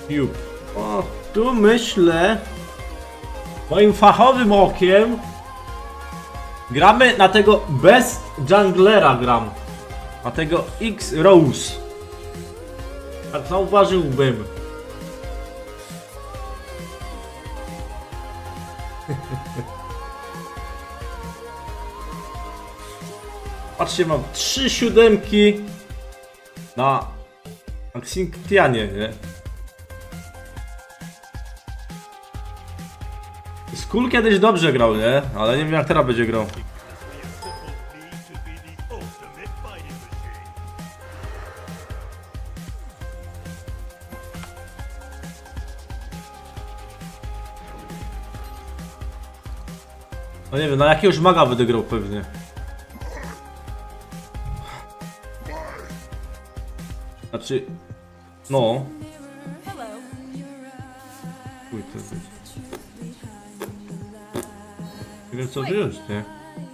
Cube. O, tu myślę, moim fachowym okiem gramy na tego best junglera gram. Na tego X-Rose. Tak zauważyłbym. Patrzcie, mam 3 siódemki na Xingtianie, nie? Skull kiedyś dobrze grał, nie? Ale nie wiem jak teraz będzie grał. No nie wiem, na jakiegoś maga będę grał pewnie. Znaczy... No. Uj, to jest... Nie wiem co wziąć, nie?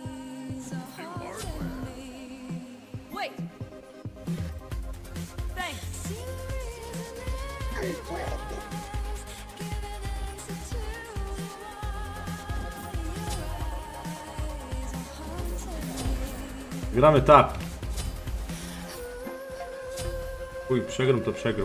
Gramy tak. Uj, przegram to przegram.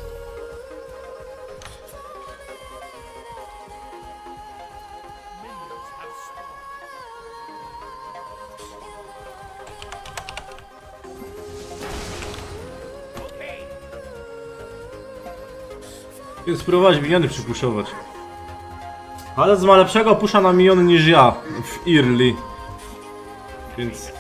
Więc spróbować miniony przypuszować. Ale ma lepszego pusza na miniony niż ja w early. Więc...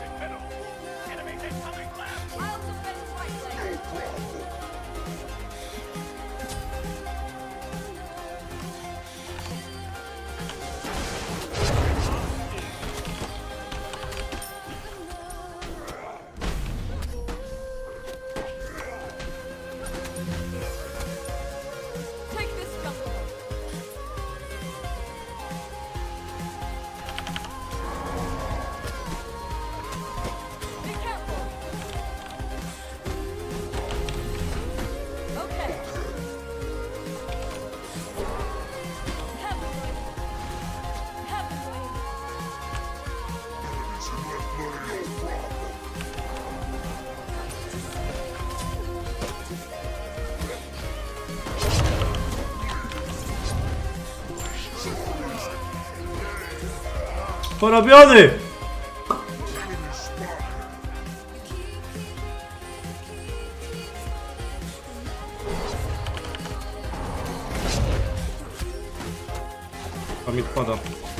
Porobiony! A mi wpada.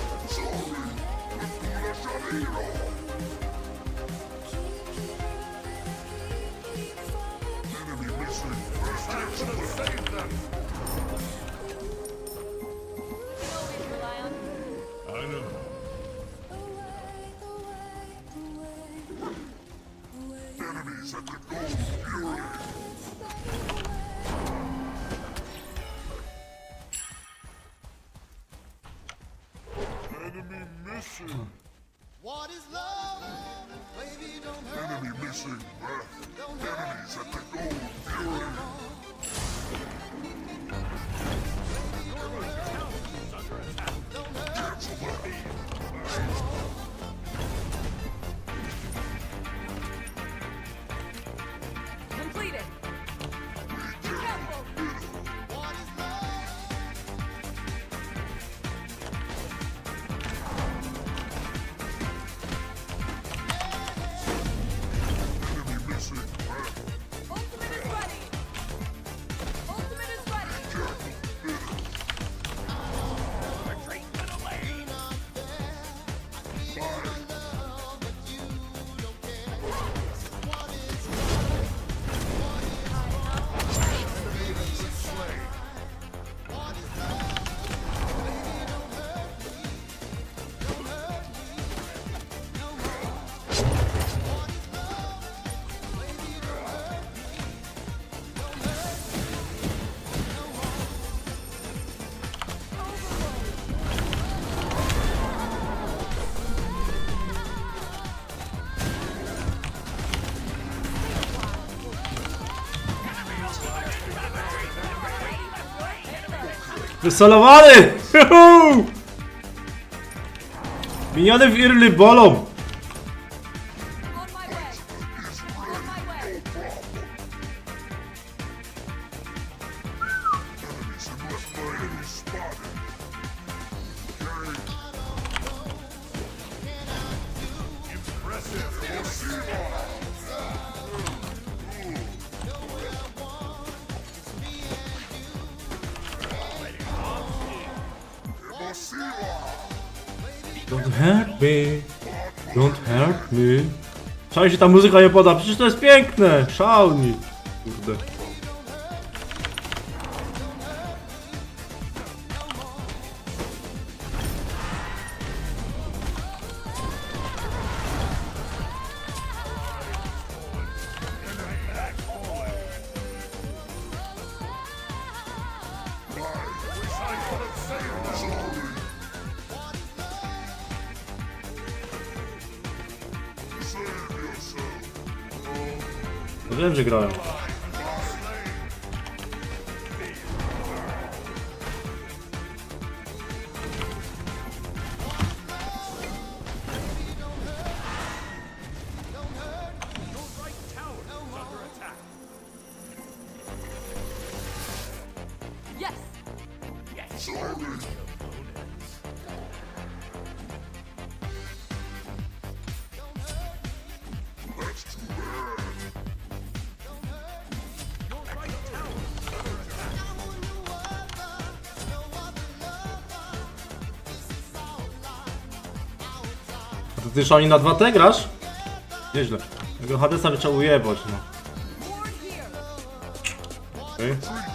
What is love? Baby, don't hurt. Enemy missing. Enemies at the gold fury. Completed. Be careful. What is love? Ultimate is ready. Wysolowany! Juhu! Miniony w Early bolą! On my way. On my way. Enemies spotted. Don't hurt me. Don't hurt me. Czemu się ta muzyka nie poda? Przecież to jest piękne! Szalni! Kurde. No wiem, że grałem. Yes. A to ty Szani na 2T grasz? Nieźle. Tego Hadesa by trzeba ujebać, no. Ward here. Okay.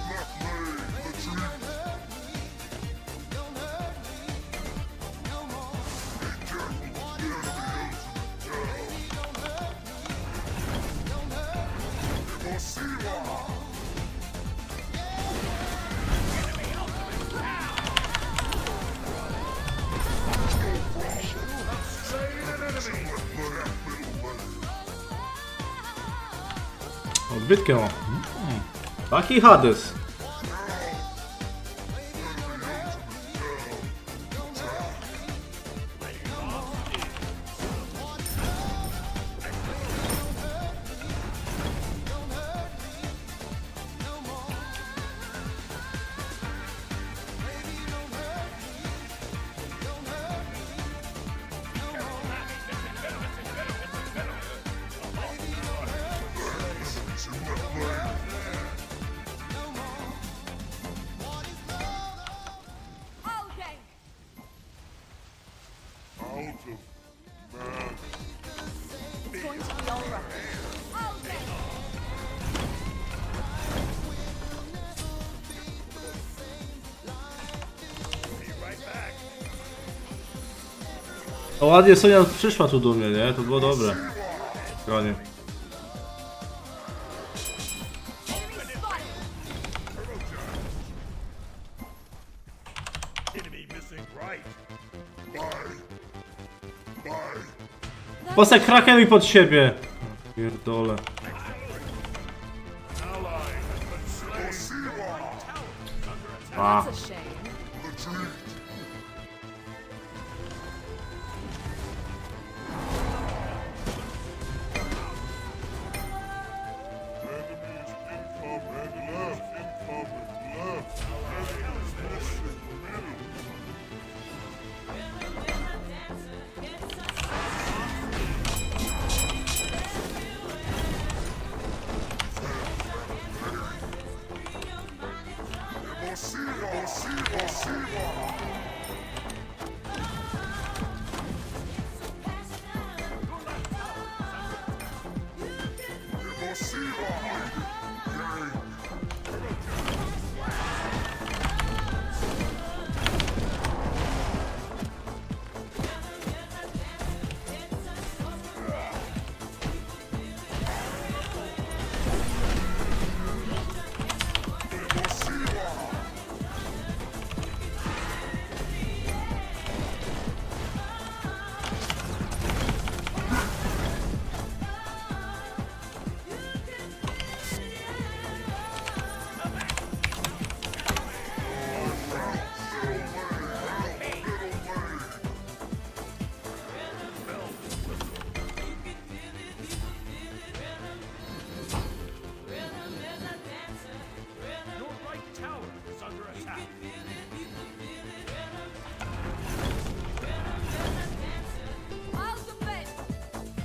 Odbytkę o. Taki Hades. Okay. It's going to be all right. Okay. O, ładnie Sonia przyszła tu do mnie, nie? To było dobre. Granie. Enemy spotted. Enemy missing right. Bye. Posek kraken mi pod siebie. Pierdole. A. That's a shame.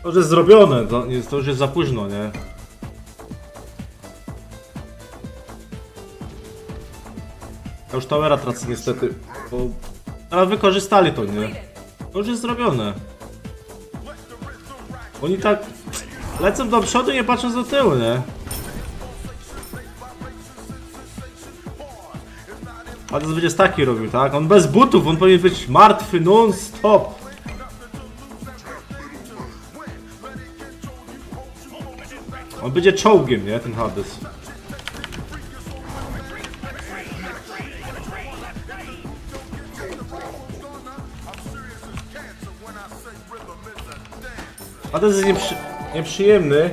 To już jest zrobione, to już jest za późno, nie? Ja już towera tracę niestety, bo teraz wykorzystali to, nie? To już jest zrobione. Oni tak lecą do przodu, nie patrząc do tyłu, nie? A to będzie taki robił, tak? On bez butów, on powinien być martwy non-stop. On będzie czołgiem, nie? Ten Hades. Hades jest nieprzyjemny.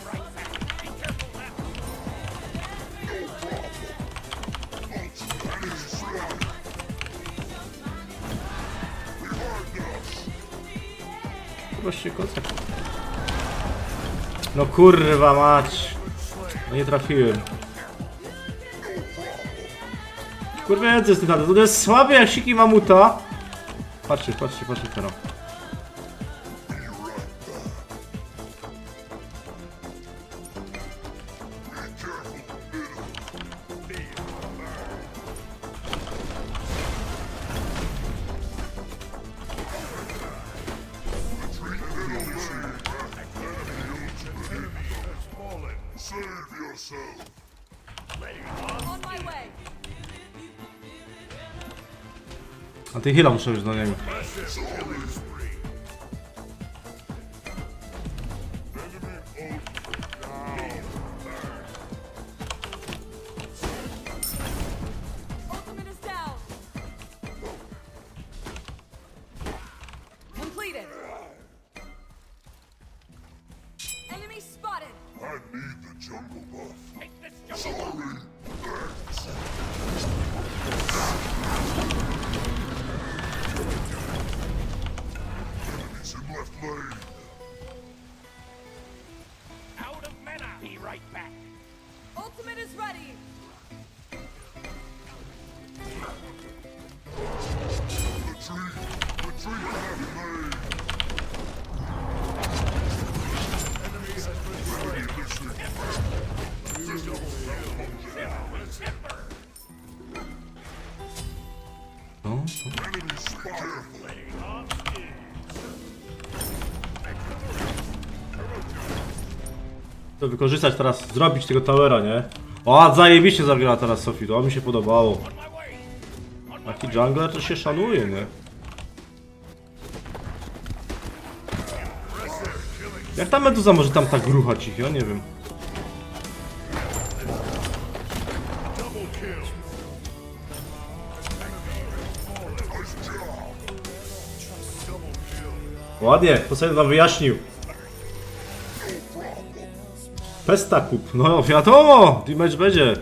Właściwie kocek. No kurwa mać. No nie trafiłem. Kurwa, co jest ten Hades? To jest słaby jak siki mamuta. Patrzcie teraz. Save yourself. On my way. A ty heal'a muszę już do niego. Ultimate is down. Completed. Enemy spotted. I need the jungle buff. Sorry. Enemies in left lane. Out of mana. Be right back. Ultimate is ready. Retreat left lane. No. Enemy spotted. To wykorzystać teraz, zrobić tego towera, nie? O, zajebiście zagrała teraz Sophie, to mi się podobało. Taki jungler to się szanuje, nie? Jak ta meduza może tam tak ruchać ich, ja nie wiem. Ładnie, to sobie nam wyjaśnił. Pesta kup, no wiadomo, damage będzie.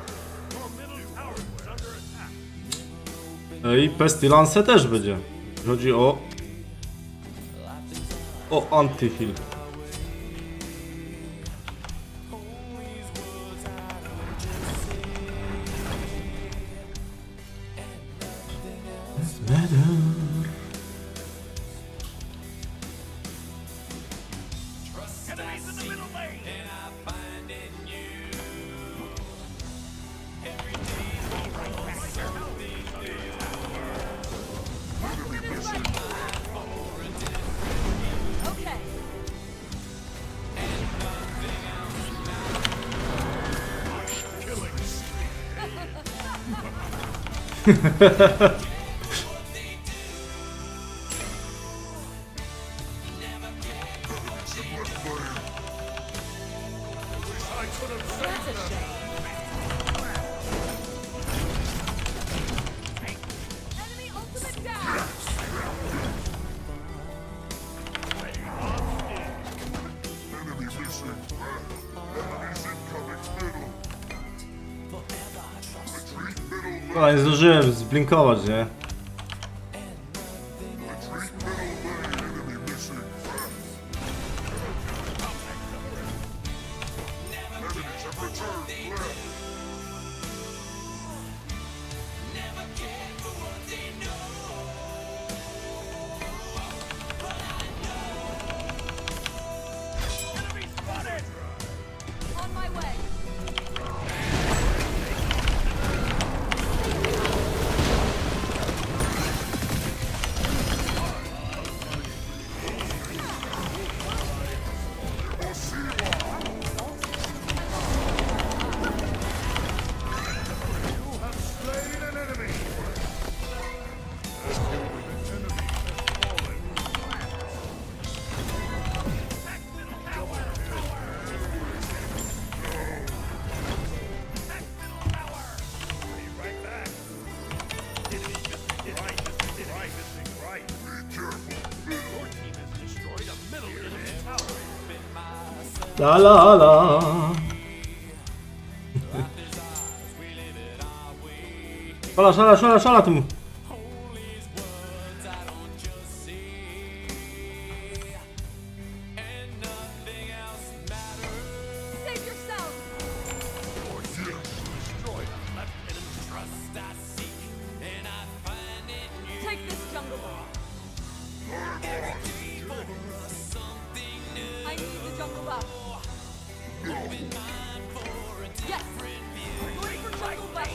I Pestilence też będzie. Chodzi o anti-heal. Enemies in the middle lane. Okay. That's a shame. Enemy ultimate down. Enemy missing. Enemies incoming middle. Retreat middle lane. O, nie zdążyłem zblinkować, nie? Retreat middle lane. Enemy missing. Enemies have returned left. La la la. Szala tu. Save yourself. Take this jungle ball. I need the jungle buff. Yes. Going for jungle buff.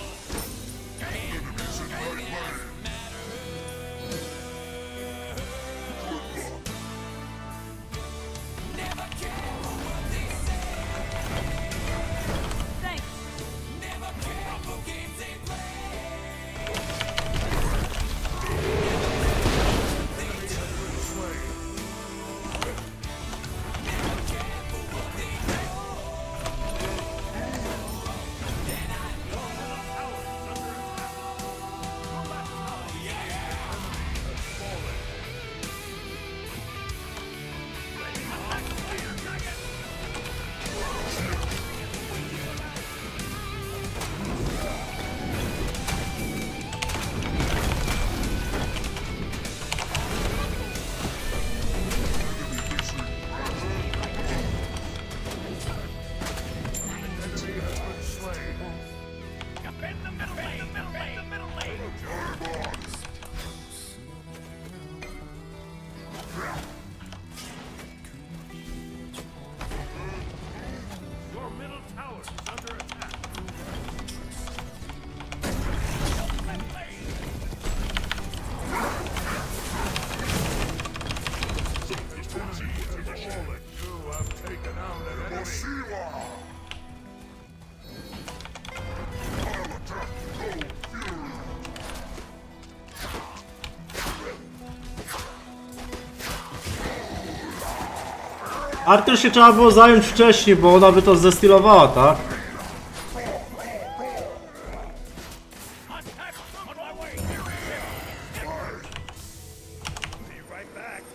Thanks. Your middle tower is under attack. You have taken out an enemy. I'll attack. Go, Fury. Artur się trzeba było zająć wcześniej, bo ona by to zestylowała, tak? Attack on my way. Be right back.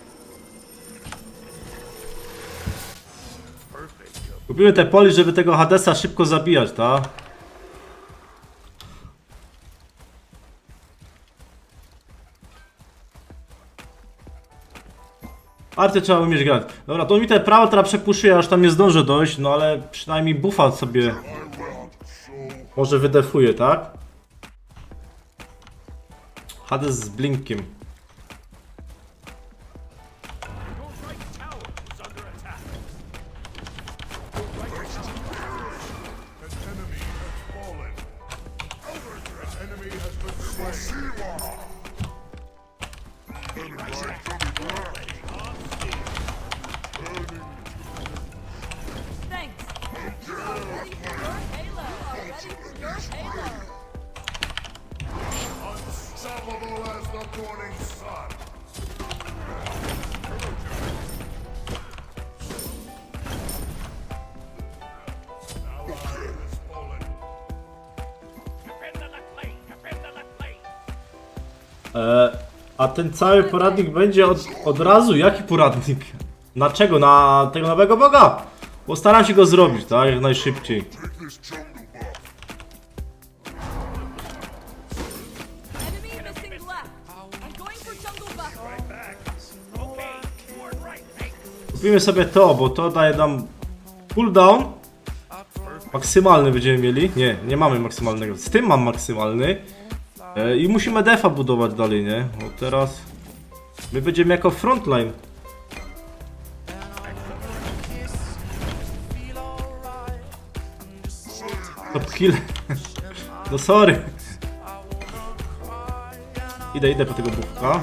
Perfect. Kupimy te poli, żeby tego Hadesa szybko zabijać, tak? Arty trzeba umieć grać. Dobra, to mi te prawo teraz przepuszuję, aż tam nie zdążę dojść, no ale przynajmniej buffa sobie może wydefuje, tak? Hades z blinkiem. Your right tower is under attack. An enemy has fallen. An enemy has been slain. Enemy right coming back. Thanks. Ready for your halo. Ready for your halo. Unstoppable as the morning sun. Ally has fallen. Defend the left lane. Defend the left lane. A ten cały poradnik będzie od razu? Jaki poradnik? Na czego? Na tego nowego boga? Postaram się go zrobić, tak? Jak najszybciej. Take this jungle buff. Enemy missing left. I'm going for jungle buff. Back. Okay. You are right. Hey. Kupimy sobie to, bo to daje nam cooldown. Maksymalny będziemy mieli. Nie mamy maksymalnego. Z tym mam maksymalny. I musimy defa budować dalej, nie? Bo teraz my będziemy jako frontline. Top kill. No sorry. Idę po tego buchka.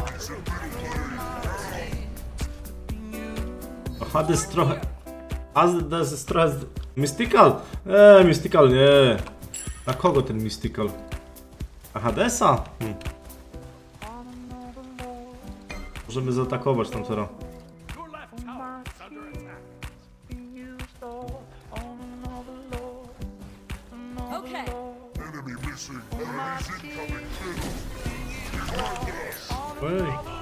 A Hades trochę... Hades jest trochę... Mystical? Mystical nie. Na kogo ten Mystical? A Hadesa? Możemy zaatakować tam teraz. Your left tower is under attack. Okay. Enemy missing. Enemies incoming. Behind us. Ej.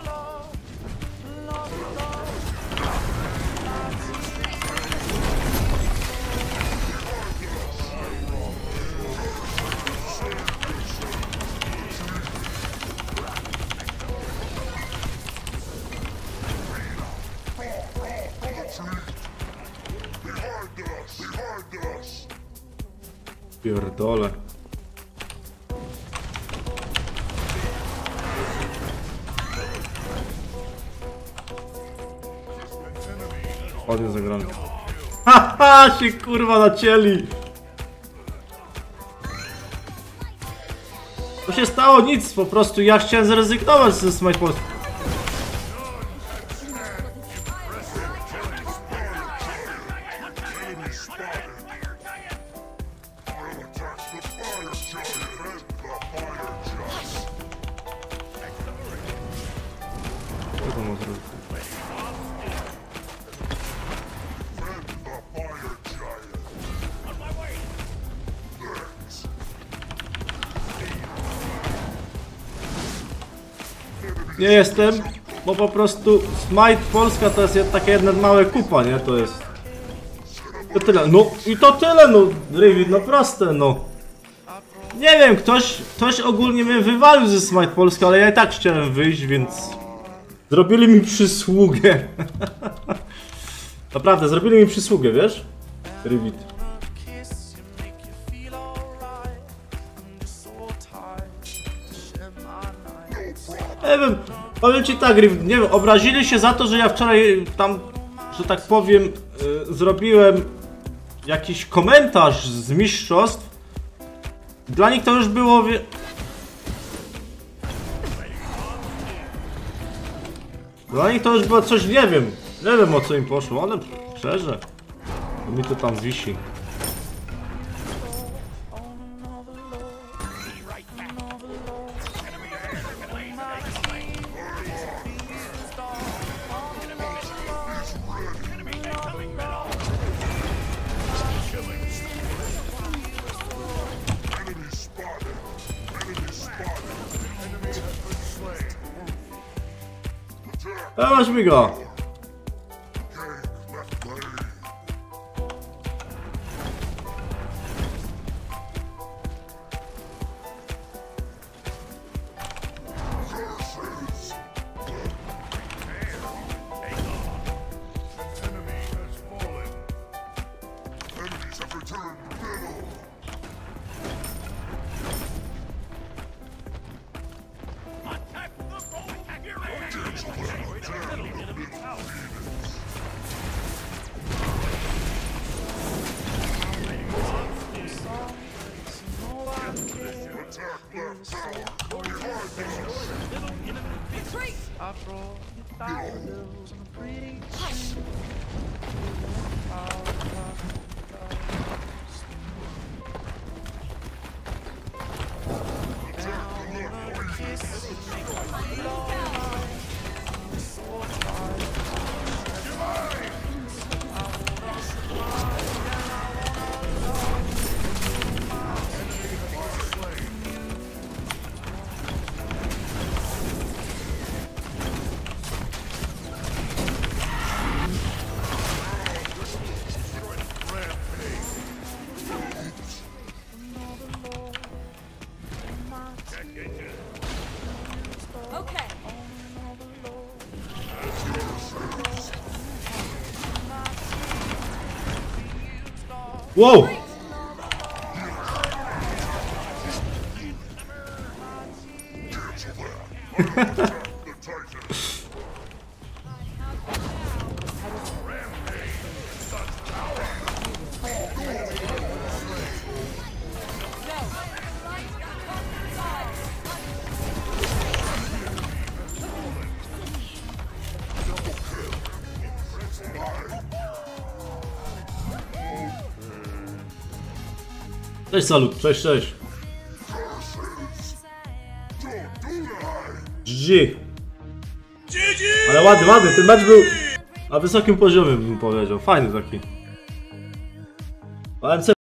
Pierdolę. Ładnie zagrany. Haha, się kurwa nacięli. Co się stało? Nic, po prostu ja chciałem zrezygnować ze Smite Polski. Co to ma zrobić? Nie jestem, bo po prostu Smite Polska to jest takie jedno małe kupa, nie? To jest... To tyle, no i to tyle, no Rivid, no proste, no. Nie wiem, ktoś ogólnie mnie wywalił ze Smite Polska, ale ja i tak chciałem wyjść, więc... Zrobili mi przysługę. Naprawdę, zrobili mi przysługę, wiesz? Rivid. Nie wiem, powiem ci tak, Riv, nie wiem, obrazili się za to, że ja wczoraj tam, że tak powiem, zrobiłem jakiś komentarz z mistrzostw. Dla nich to już było... Dla nich to już było coś, nie wiem o co im poszło, ale szczerze, to mi to tam wisi. Masz mi go! Okay. Wow! Cześć Salut, cześć. GG. Ale ładny, ten mecz był na wysokim poziomie, bym powiedział, fajny taki. AMC